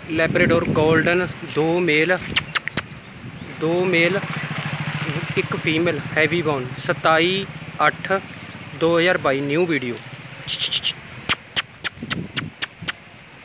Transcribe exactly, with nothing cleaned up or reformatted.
Labrador golden, दो male दो male एक फीमेल हैवी बोन। सताई अठ दो हज़ार बाई न्यू वीडियो।